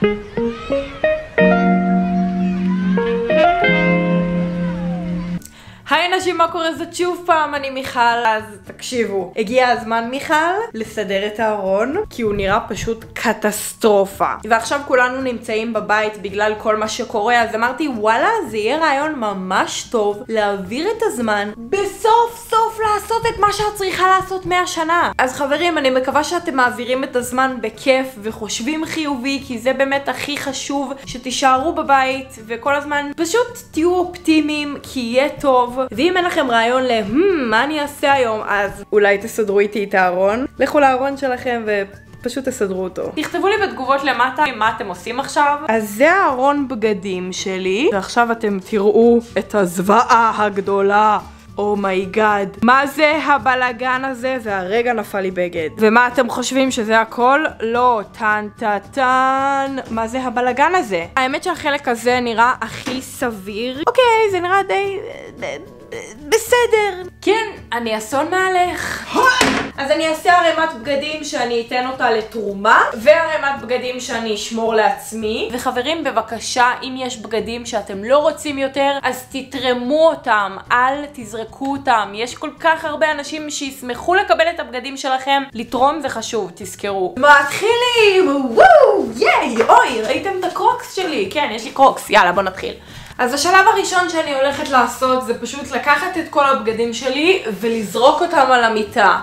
היי נשים, מה קורה? זאת שוב פעם, אני מיכל. אז תקשיבו, הגיע הזמן מיכל לסדר את הארון, כי הוא נראה פשוט קטסטרופה. ועכשיו כולנו נמצאים בבית בגלל כל מה שקורה, אז אמרתי וואלה, זה יהיה רעיון ממש טוב להעביר את הזמן בסוף סוף לעשות את מה שאת צריכה לעשות 100 שנה. אז חברים, אני מקווה שאתם מעבירים את הזמן בכיף וחושבים חיובי, כי זה באמת הכי חשוב, שתישארו בבית וכל הזמן פשוט תהיו אופטימיים, כי יהיה טוב. ואם אין לכם רעיון מה אני אעשה היום, אז אולי תסדרו איתי את הארון. לכו לארון שלכם ופשוט תסדרו אותו. תכתבו לי בתגובות למטה מה אתם עושים עכשיו. אז זה הארון בגדים שלי, ועכשיו אתם תראו את הזוועה הגדולה. אומייגאד, מה זה הבלגן הזה? והרגע נפל לי בגד. ומה אתם חושבים שזה הכל? לא, טן טן טן. מה זה הבלגן הזה? האמת שהחלק הזה נראה הכי סביר. אוקיי, זה נראה די בסדר. כן, אני אסון מעלך. אז אני אעשה ערימת בגדים שאני אתן אותה לתרומה, וערימת בגדים שאני אשמור לעצמי. וחברים, בבקשה, אם יש בגדים שאתם לא רוצים יותר, אז תתרמו אותם, אל תזרקו אותם. יש כל כך הרבה אנשים שישמחו לקבל את הבגדים שלכם. לתרום זה חשוב, תזכרו. מתחילים! וואו! ייי! אוי, ראיתם את הקרוקס שלי? כן, יש לי קרוקס. יאללה, בוא נתחיל. אז השלב הראשון שאני הולכת לעשות זה פשוט לקחת את כל הבגדים שלי ולזרוק אותם על המיטה.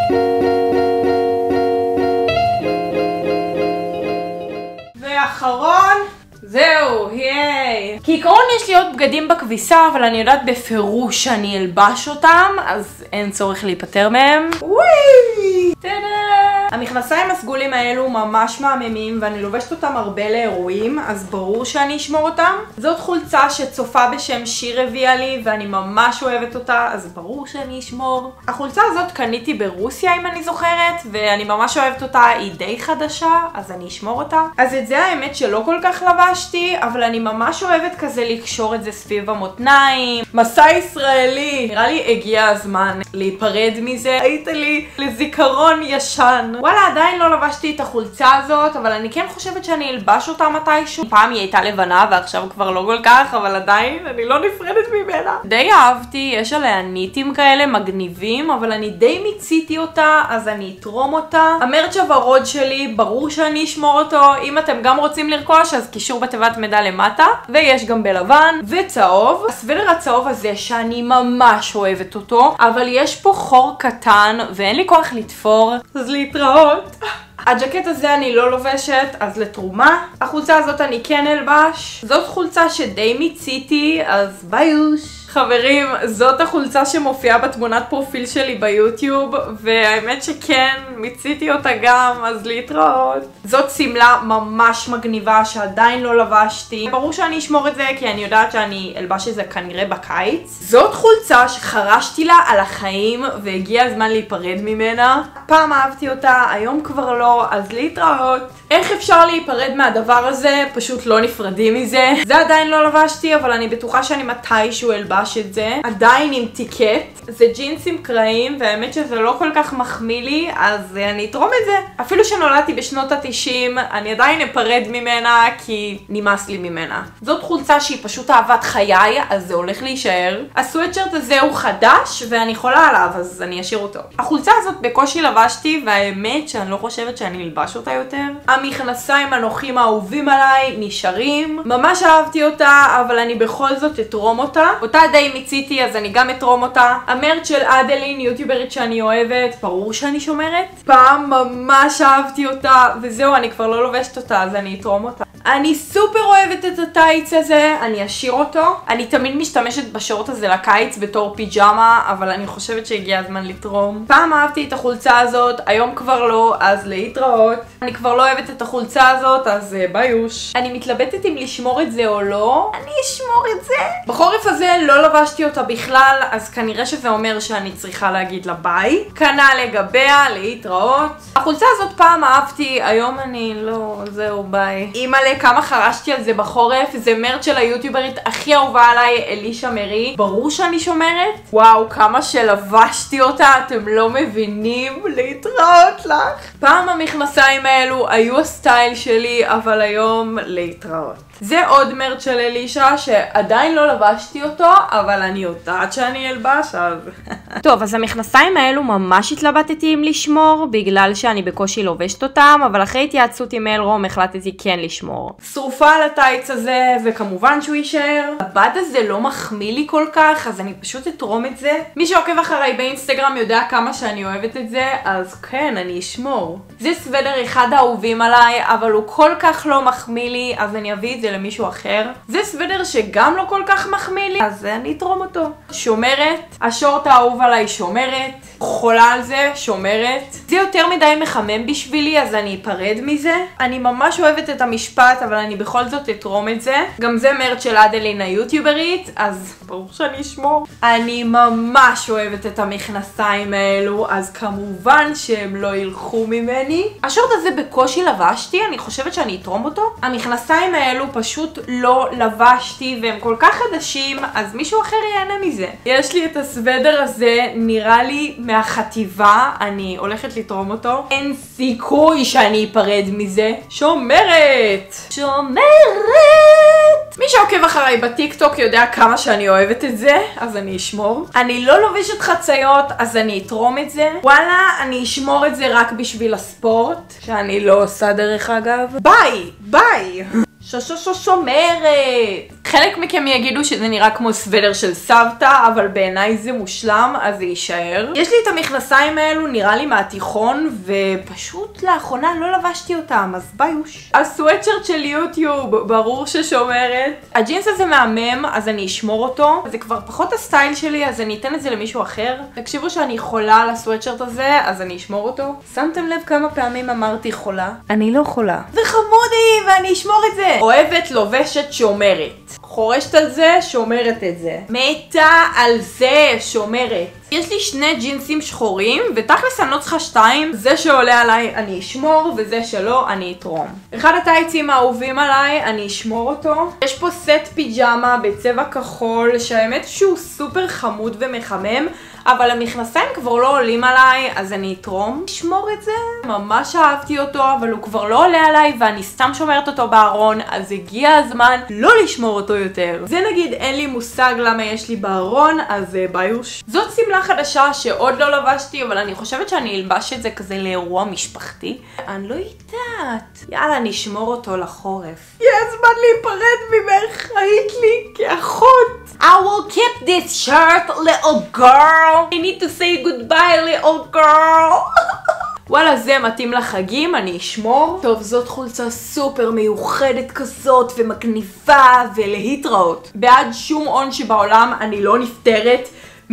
ואחרון, זהו, ייי. כעיקרון יש לי עוד בגדים בכביסה, אבל אני יודעת בפירוש שאני אלבש אותם, אז אין צורך להיפטר מהם. וואי! טאדה! המכנסיים הסגולים האלו ממש מהממים, ואני לובשת אותם הרבה לאירועים, אז ברור שאני אשמור אותם. זאת חולצה שצופה בשם שיר הביאה לי, ואני ממש אוהבת אותה, אז ברור שאני אשמור. החולצה הזאת קניתי ברוסיה, אם אני זוכרת, ואני ממש אוהבת אותה, היא די חדשה, אז אני אשמור אותה. אז את זה האמת שלא כל כך לבשתי, אבל אני ממש אוהבת כזה לקשור את זה סביב המותניים. מסע ישראלי! נראה לי הגיע הזמן להיפרד מזה. היית לי לזיכרון ישן. וואלה, עדיין לא לבשתי את החולצה הזאת, אבל אני כן חושבת שאני אלבש אותה מתישהו. פעם היא הייתה לבנה ועכשיו כבר לא כל כך, אבל עדיין אני לא נפרדת ממנה. די אהבתי, יש עליה ניטים כאלה מגניבים, אבל אני די מיציתי אותה, אז אני אתרום אותה. המרץ' הוורוד שלי, ברור שאני אשמור אותו. אם אתם גם רוצים לרכוש, אז קישור בתיבת מידע למטה. ויש גם בלבן וצהוב. הסוודר הצהוב הזה שאני ממש אוהבת אותו, אבל יש פה חור קטן ואין לי כוח לתפור, אז להתראות. הג'קט הזה אני לא לובשת, אז לתרומה. החולצה הזאת אני כן אלבש. זאת חולצה שדי מיציתי, אז ביוש. חברים, זאת החולצה שמופיעה בתמונת פרופיל שלי ביוטיוב, והאמת שכן, מיציתי אותה גם, אז להתראות. זאת סמלה ממש מגניבה שעדיין לא לבשתי. ברור שאני אשמור את זה, כי אני יודעת שאני אלבש את זה כנראה בקיץ. זאת חולצה שחרשתי לה על החיים, והגיע הזמן להיפרד ממנה. פעם אהבתי אותה, היום כבר לא, אז להתראות. איך אפשר להיפרד מהדבר הזה? פשוט לא נפרדים מזה. זה עדיין לא לבשתי, אבל אני בטוחה שאני מתישהו אלבש את זה. עדיין עם טיקט. זה ג'ינסים קרעים, והאמת שזה לא כל כך מחמיא לי, אז אני אתרום את זה. אפילו שנולדתי בשנות ה-90, אני עדיין אפרד ממנה, כי נמאס לי ממנה. זאת חולצה שהיא פשוט אהבת חיי, אז זה הולך להישאר. הסוויטשרט הזה הוא חדש, ואני חולה עליו, אז אני אשאיר אותו. החולצה הזאת בקושי לבשתי, והאמת שאני לא חושבת שאני אלבש אותה יותר. המכנסיים הנוחים האהובים עליי נשארים. ממש אהבתי אותה, אבל אני בכל זאת אתרום אותה. אותה די מיציתי, אז אני גם אתרום אותה. המרץ של אדלין, יוטיוברית שאני אוהבת, ברור שאני שומרת. פעם ממש אהבתי אותה, וזהו, אני כבר לא לובשת אותה, אז אני אתרום אותה. אני סופר אוהבת את הטייץ הזה, אני אשאיר אותו. אני תמיד משתמשת בשורט הזה לקיץ בתור פיג'מה, אבל אני חושבת שהגיע הזמן לתרום. פעם אהבתי את החולצה הזאת, היום כבר לא, אז להתראות. אני כבר לא אוהבת את החולצה הזאת, אז ביוש. אני מתלבטת אם לשמור את זה או לא. אני אשמור את זה. בחורף הזה לא לבשתי אותה בכלל, אז כנראה שזה זה אומר שאני צריכה להגיד לה ביי. כנ"ל לגביה, להתראות. החולצה הזאת פעם אהבתי, היום אני לא, זהו ביי. אימא'לה, כמה חרשתי על זה בחורף, זה מרץ של היוטיוברית הכי אהובה עליי, אלישה מרי. ברור שאני שומרת. וואו, כמה שלבשתי אותה, אתם לא מבינים, להתראות לך. פעם המכנסיים האלו היו הסטייל שלי, אבל היום להתראות. זה עוד מרץ של אלישה שעדיין לא לבשתי אותו, אבל אני יודעת שאני אלבש, אז... טוב, אז המכנסיים האלו ממש התלבטתי אם לשמור, בגלל שאני בקושי לובשת אותם, אבל אחרי התייעצות עם אלרום החלטתי כן לשמור. שרופה על הטייץ הזה, וכמובן שהוא יישאר. הבד הזה לא מחמיא לי כל כך, אז אני פשוט אתרום את זה. מי שעוקב אחריי באינסטגרם יודע כמה שאני אוהבת את זה, אז כן, אני אשמור. זה סוודר אחד האהובים עליי, אבל הוא כל כך לא מחמיא לי, אז אני אביא את זה למישהו אחר. זה סוודר שגם לא כל כך מחמיא לי, אז אני אתרום אותו. שומרת, השורט האהוב עליי שומרת, חולה על זה, שומרת. זה יותר מדי מחמם בשבילי, אז אני אפרד מזה. אני ממש אוהבת את המשפט, אבל אני בכל זאת אתרום את זה. גם זה מרץ של אדלין היוטיוברית, אז ברור שאני אשמור. אני ממש אוהבת את המכנסיים האלו, אז כמובן שהם לא ילכו ממני. השורט הזה בקושי לבשתי, אני חושבת שאני אתרום אותו. המכנסיים האלו פשוט לא לבשתי, והם כל כך חדשים, אז מישהו אחר ייהנה מזה. יש לי את הסוודר הזה, נראה לי מהחטיבה, אני הולכת לתרום אותו. אין סיכוי שאני אפרד מזה. שומרת! שומרת! מי שעוקב אחריי בטיקטוק יודע כמה שאני אוהבת את זה, אז אני אשמור. אני לא לובשת חציות, אז אני אתרום את זה. וואלה, אני אשמור את זה רק בשביל הספורט, שאני לא עושה דרך אגב. ביי! ביי! שומרת! חלק מכם יגידו שזה נראה כמו סוודר של סבתא, אבל בעיניי זה מושלם, אז זה יישאר. יש לי את המכנסיים האלו, נראה לי מהתיכון, ופשוט לאחרונה לא לבשתי אותם, אז ביוש. הסוואטשרט של יוטיוב, ברור ששומרת. הג'ינס הזה מהמם, אז אני אשמור אותו. זה כבר פחות הסטייל שלי, אז אני אתן את זה למישהו אחר. תקשיבו שאני חולה על הסוואטשרט הזה, אז אני אשמור אותו. שמתם לב כמה פעמים אמרתי חולה? אני לא חולה. וחמודי, ואני אשמור את זה. אוהבת, לובשת, שומרת. חורשת על זה, שומרת את זה. מתה על זה, שומרת. יש לי שני ג'ינסים שחורים, ותכלס אני לא צריכה 2. זה שעולה עליי אני אשמור, וזה שלא אני אתרום. אחד הטייצים האהובים עליי, אני אשמור אותו. יש פה סט פיג'מה בצבע כחול, שהאמת שהוא סופר חמוד ומחמם, אבל המכנסיים כבר לא עולים עליי, אז אני אתרום. אשמור את זה. ממש אהבתי אותו, אבל הוא כבר לא עולה עליי, ואני סתם שומרת אותו בארון, אז הגיע הזמן לא לשמור אותו יותר. זה נגיד אין לי מושג למה יש לי בארון, אז ביוש. זאת סמלה חדשה שעוד לא לבשתי, אבל אני חושבת שאני אלבש את זה כזה לאירוע משפחתי. אני לא יודעת. יאללה, אני אשמור אותו לחורף. יש זמן להיפרד ממך, היית לי כאחות. I will keep this shirt, little girl. I need to say goodbye, little girl. וואלה, זה מתאים לחגים, אני אשמור. טוב, זאת חולצה סופר מיוחדת כזאת ומגניבה ולהתראות. בעד שום הון שבעולם אני לא נפטרת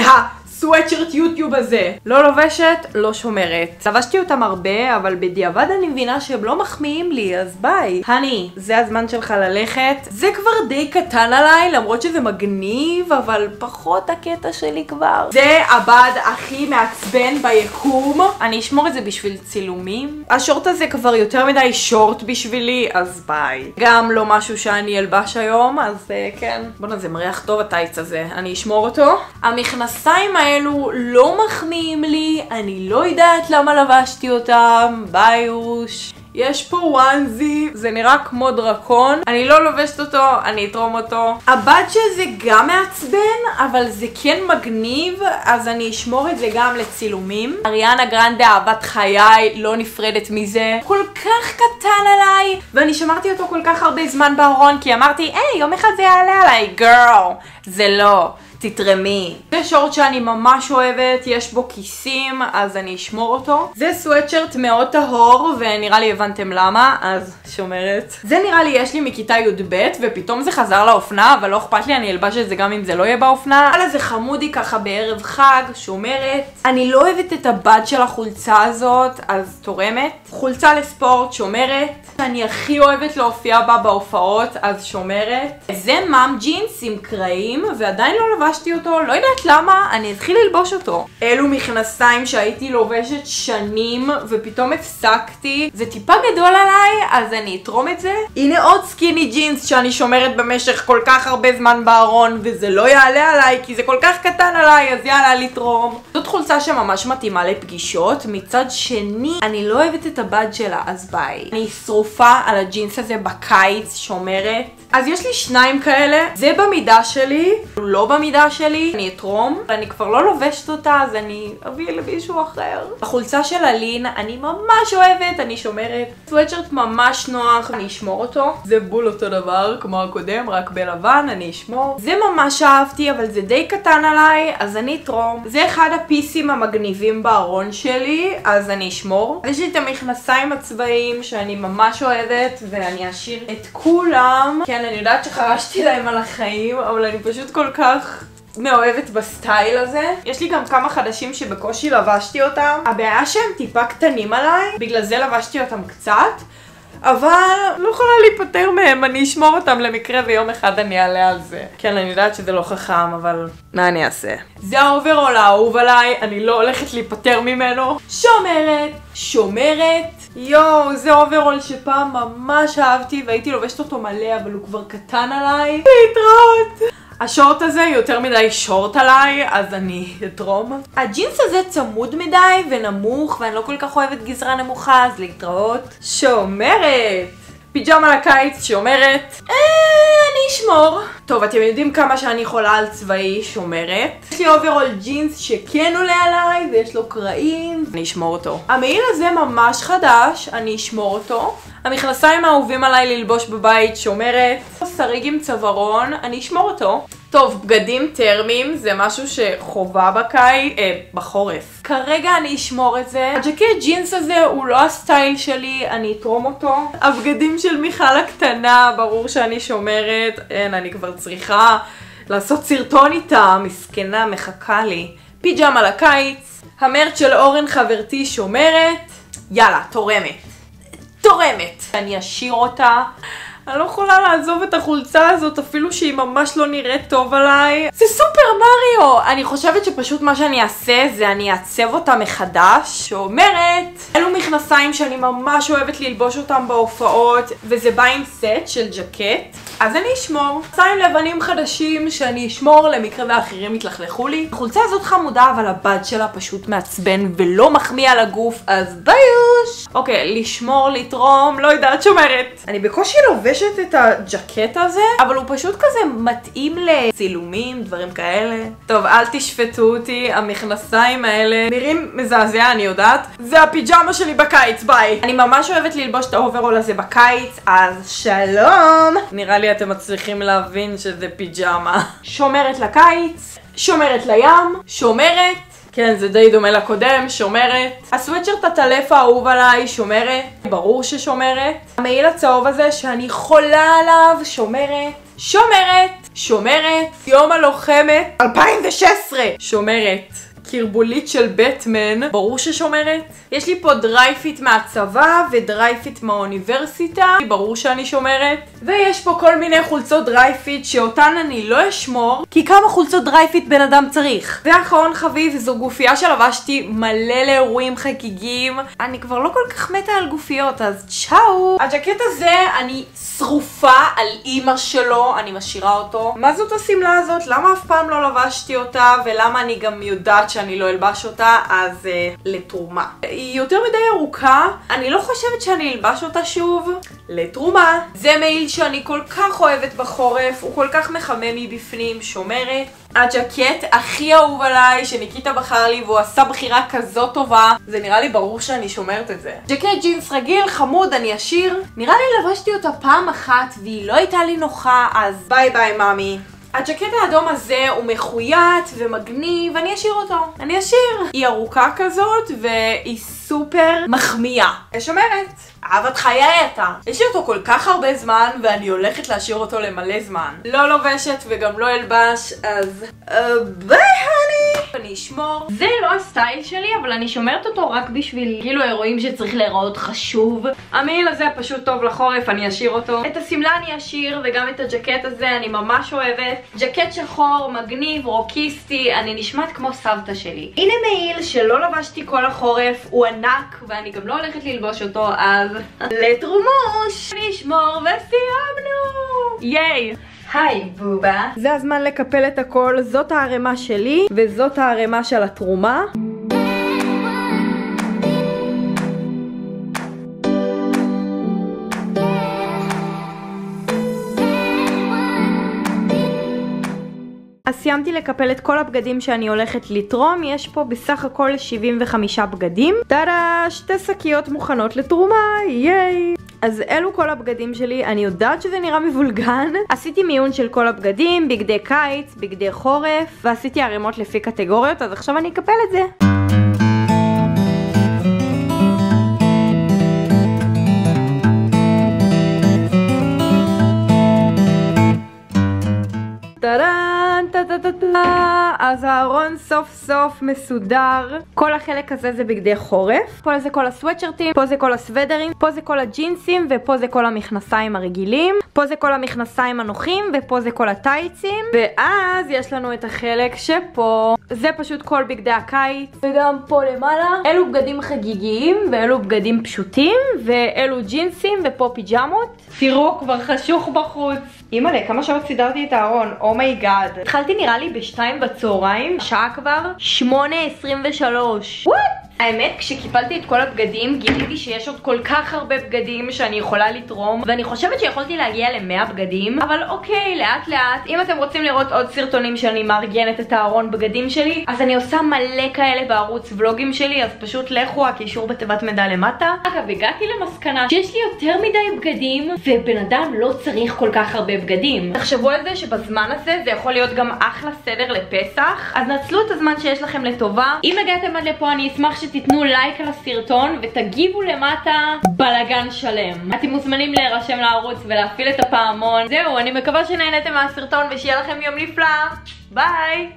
סוואטשרט יוטיוב הזה. לא לובשת, לא שומרת. לבשתי אותם הרבה, אבל בדיעבד אני מבינה שהם לא מחמיאים לי, אז ביי. הני, זה הזמן שלך ללכת. זה כבר די קטן עליי, למרות שזה מגניב, אבל פחות הקטע שלי כבר. זה הבד הכי מעצבן ביקום. אני אשמור את זה בשביל צילומים. השורט הזה כבר יותר מדי שורט בשבילי, אז ביי. גם לא משהו שאני אלבש היום, אז כן. בוא'נה, זה מריח טוב הטייץ הזה. אני אשמור אותו. המכנסיים האלו לא מחמיאים לי, אני לא יודעת למה לבשתי אותם, ביוש. יש פה וואנזי, זה נראה כמו דרקון. אני לא לובשת אותו, אני אתרום אותו. הבד שזה גם מעצבן, אבל זה כן מגניב, אז אני אשמור את זה גם לצילומים. אריאנה גרנדה, אהבת חיי, לא נפרדת מזה. כל כך קטן עליי, ואני שמרתי אותו כל כך הרבה זמן בארון, כי אמרתי, היי, יום אחד זה יעלה עליי, גרל. זה לא. תתרמי. זה שורט שאני ממש אוהבת, יש בו כיסים, אז אני אשמור אותו. זה סוואטשרט מאוד טהור, ונראה לי הבנתם למה, אז שומרת. זה נראה לי יש לי מכיתה י"ב, ופתאום זה חזר לאופנה, אבל לא אכפת לי, אני אלבש את זה גם אם זה לא יהיה באופנה. אבל זה חמודי ככה בערב חג, שומרת. אני לא אוהבת את הבד של החולצה הזאת, אז תורמת. חולצה לספורט, שומרת. אני הכי אוהבת להופיע בה בהופעות, אז שומרת. זה מאם ג'ינס עם קרעים, ועדיין לא לבשתי לבשתי אותו, לא יודעת למה, אני אתחיל ללבוש אותו. אלו מכנסיים שהייתי לובשת שנים ופתאום הפסקתי. זה טיפה גדול עליי, אז אני אתרום את זה. הנה עוד סקיני ג'ינס שאני שומרת במשך כל כך הרבה זמן בארון, וזה לא יעלה עליי כי זה כל כך קטן עליי, אז יאללה לתרום. זאת חולצה שממש מתאימה לפגישות. מצד שני, אני לא אוהבת את הבד שלה, אז ביי. אני שרופה על הג'ינס הזה בקיץ, שומרת. אז יש לי שניים כאלה, זה במידה שלי, לא במידה שלי, אני אתרום, ואני כבר לא לובשת אותה, אז אני אביא למישהו אחר. החולצה של אלין, אני ממש אוהבת, אני שומרת. סוואטשרט ממש נוח, אני אשמור אותו. זה בול אותו דבר, כמו הקודם, רק בלבן, אני אשמור. זה ממש אהבתי, אבל זה די קטן עליי, אז אני אתרום. זה אחד הפיסים המגניבים בארון שלי, אז אני אשמור. יש לי את המכנסיים הצבאיים שאני ממש אוהבת, ואני אשאיר את כולם. כן, אני יודעת שחרשתי להם על החיים, אבל אני פשוט כל כך מאוהבת בסטייל הזה. יש לי גם כמה חדשים שבקושי לבשתי אותם. הבעיה שהם טיפה קטנים עליי, בגלל זה לבשתי אותם קצת, אבל לא יכולה להיפטר מהם, אני אשמור אותם למקרה ויום אחד אני אעלה על זה. כן, אני יודעת שזה לא חכם, אבל מה אני אעשה? זה האוברול האהוב עליי, אני לא הולכת להיפטר ממנו. שומרת. יואו, זה אוברול שפעם ממש אהבתי והייתי לובשת אותו מלא, אבל הוא כבר קטן עליי. להתראות! השורט הזה יותר מדי שורט עליי, אז אני אתרום. הג'ינס הזה צמוד מדי ונמוך, ואני לא כל כך אוהבת גזרה נמוכה, אז להתראות. שומרת! פיג'מה לקיץ, שומרת. אני אשמור. טוב, אתם יודעים כמה שאני יכולה על צבאי, שומרת. יש לי אוברול ג'ינס שכן עולה עליי, ויש לו קרעים. אני אשמור אותו. המעיל הזה ממש חדש, אני אשמור אותו. המכנסיים האהובים עליי ללבוש בבית, שומרת. שריג עם צווארון, אני אשמור אותו. טוב, בגדים טרמיים זה משהו שחובה בחורף. כרגע אני אשמור את זה. הג'קט ג'ינס הזה הוא לא הסטייל שלי, אני אתרום אותו. הבגדים של מיכל הקטנה, ברור שאני שומרת. אין, אני כבר צריכה לעשות סרטון איתה, מסכנה, מחכה לי. פיג'מה לקיץ. המרץ של אורן חברתי, שומרת. יאללה, תורמת. אני אשאיר אותה. אני לא יכולה לעזוב את החולצה הזאת, אפילו שהיא ממש לא נראית טוב עליי. זה סופר מריו! אני חושבת שפשוט מה שאני אעשה זה אני אעצב אותה מחדש. שומרת! אלו מכנסיים שאני ממש אוהבת ללבוש אותם בהופעות, וזה בא עם סט של ג'קט. אז אני אשמור. מכנסיים לבנים חדשים שאני אשמור למקרה ואחרים יתלכלכו לי. החולצה הזאת חמודה, אבל הבד שלה פשוט מעצבן ולא מחמיא על הגוף, אז ביוש! אוקיי, לשמור, לתרום, לא יודעת, שומרת. אני בקושי לובשת את הג'קט הזה, אבל הוא פשוט כזה מתאים לצילומים, דברים כאלה. טוב, אל תשפטו אותי, המכנסיים האלה נראים מזעזע, אני יודעת. זה הפיג'מה שלי בקיץ, ביי. אני ממש אוהבת ללבוש את האוברול הזה בקיץ, אז שלום. נראה לי אתם מצליחים להבין שזה פיג'מה. שומרת לקיץ, שומרת לים, שומרת. כן, זה די דומה לקודם, שומרת. הסוואטשרט הטלף האהוב עליי, שומרת. ברור ששומרת. המעיל הצהוב הזה שאני חולה עליו, שומרת. יום הלוחמת 2016, שומרת. קרבולית של בטמן, ברור ששומרת. יש לי פה דרייפיט מהצבא ודרייפיט מהאוניברסיטה, ברור שאני שומרת. ויש פה כל מיני חולצות דרייפיט שאותן אני לא אשמור, כי כמה חולצות דרייפיט בן אדם צריך. ואחרון חביב, זו גופייה שלבשתי מלא לאירועים חגיגיים. אני כבר לא כל כך מתה על גופיות, אז צ'או. הג'קט הזה אני שרופה על אמא שלו, אני משאירה אותו. מה זאת השמלה הזאת? למה אף פעם לא לבשתי אותה, ולמה אני גם יודעת שאני לא אלבש אותה? אז לתרומה. היא יותר מדי ארוכה, אני לא חושבת שאני אלבש אותה שוב. לתרומה. זה מעיל שאני כל כך אוהבת בחורף, הוא כל כך מחמם מבפנים, שומרת. הג'קט הכי אהוב עליי שניקיטה בחר לי, והוא עשה בחירה כזאת טובה, זה נראה לי ברור שאני שומרת את זה. ג'קט ג'ינס רגיל, חמוד, אני אשאיר. נראה לי לבשתי אותה פעם אחת והיא לא הייתה לי נוחה, אז ביי ביי מאמי. הג'קט האדום הזה הוא מחויית ומגניב, ואני אשאיר אותו. היא ארוכה כזאת והיא סופר מחמיאה. שומרת. אהבת חיי אתה. יש לי אותו כל כך הרבה זמן ואני הולכת להשאיר אותו למלא זמן. לא לובשת וגם לא אלבש, אז ביי הני. אני אשמור. זה לא הסטייל שלי, אבל אני שומרת אותו רק בשביל כאילו אירועים שצריך להיראות חשוב. המעיל הזה פשוט טוב לחורף, אני אשאיר אותו. את השמלה אני אשאיר, וגם את הג'קט הזה אני ממש אוהבת. ג'קט שחור, מגניב, רוקיסטי, אני נשמעת כמו סבתא שלי. הנה מעיל שלא לבשתי כל החורף, הוא ענק, ואני גם לא הולכת ללבוש אותו, אז לתרומוש! נשמור וסיימנו! ייי! היי בובה. זה הזמן לקפל את הכל, זאת הערימה שלי, וזאת הערימה של התרומה. אז סיימתי לקפל את כל הבגדים שאני הולכת לתרום, יש פה בסך הכל 75 בגדים. טאדה, 2 שקיות מוכנות לתרומה, ייי! אז אלו כל הבגדים שלי, אני יודעת שזה נראה מבולגן. עשיתי מיון של כל הבגדים, בגדי קיץ, בגדי חורף, ועשיתי ערימות לפי קטגוריות, אז עכשיו אני אקפל את זה. אז הארון סוף סוף מסודר. כל החלק הזה זה בגדי חורף. פה זה כל הסוואטשרטים, פה זה כל הסוודרים, פה זה כל הג'ינסים, ופה זה כל המכנסיים הרגילים. פה זה כל המכנסיים הנוחים, ופה זה כל הטייצים. ואז יש לנו את החלק שפה. זה פשוט כל בגדי הקיץ. וגם פה למעלה. אלו בגדים חגיגיים, ואלו בגדים פשוטים, ואלו ג'ינסים, ופה פיג'מות. תראו, כבר חשוך בחוץ. אימא'לה, כמה שעות סידרתי את הארון, אומייגאד. התחלתי נראה לי ב2 בצהריים, השעה כבר 8:23. האמת, כשקיפלתי את כל הבגדים, גיליתי שיש עוד כל כך הרבה בגדים שאני יכולה לתרום, ואני חושבת שיכולתי להגיע ל100 בגדים, אבל אוקיי, לאט לאט. אם אתם רוצים לראות עוד סרטונים שאני מארגנת את הארון בגדים שלי, אז אני עושה מלא כאלה בערוץ ולוגים שלי, אז פשוט לכו, הקישור בתיבת מידע למטה. אגב, הגעתי למסקנה שיש לי יותר מדי בגדים, ובן אדם לא צריך כל כך הרבה בגדים. תחשבו על זה שבזמן הזה זה יכול להיות גם אחלה סדר לפסח, אז נצלו את הזמן שיש לכם לטובה. אם הגעתם עד לפה, אני אשמח שתיתנו לייק על הסרטון ותגיבו למטה בלגן שלם. אתם מוזמנים להירשם לערוץ ולהפעיל את הפעמון. זהו, אני מקווה שנהנתם מהסרטון ושיהיה לכם יום נפלא. ביי!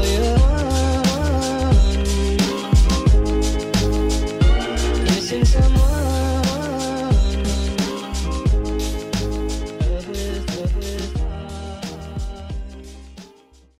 Missing someone